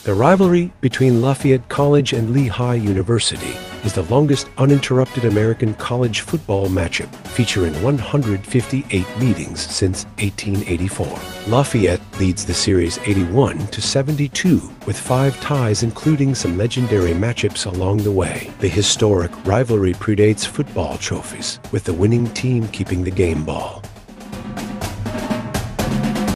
The rivalry between Lafayette College and Lehigh University is the longest uninterrupted American college football matchup, featuring 158 meetings since 1884. Lafayette leads the series 81-72, with 5 ties including some legendary matchups along the way. The historic rivalry predates football trophies, with the winning team keeping the game ball.